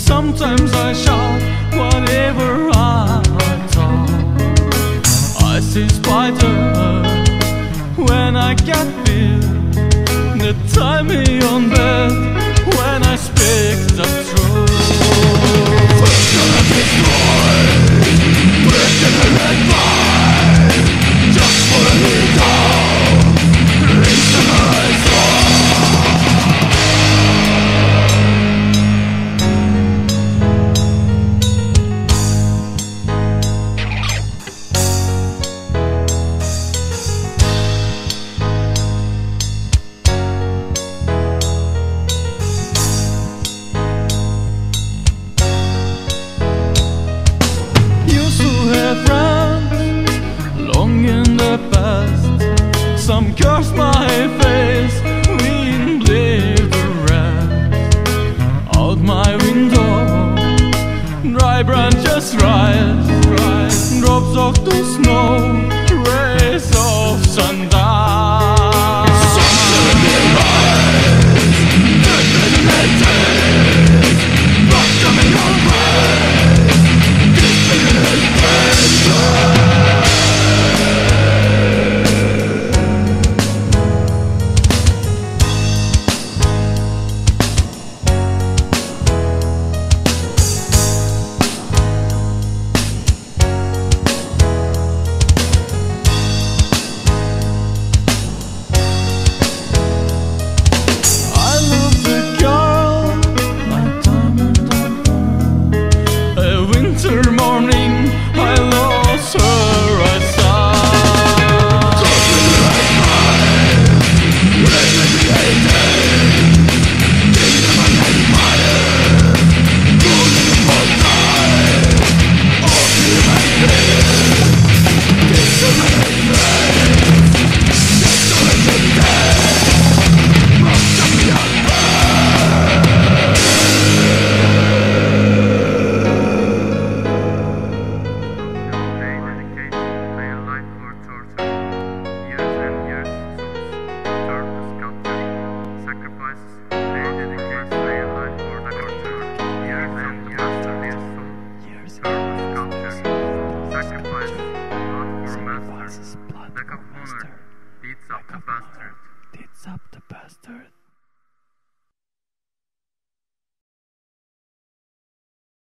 Sometimes I shout whatever I talk. I see spider when I get fear. They tie me on bed when I speak the truth. We're gonna destroy, we're gonna let fly, just for a little, into my soul. Some curse my face, wind bleed the rest. Out my window, dry branches rise, drops of the snow, rays of sundown. Suddenly rise, illuminated, not coming your way, disfigured. Deeds up the bastard.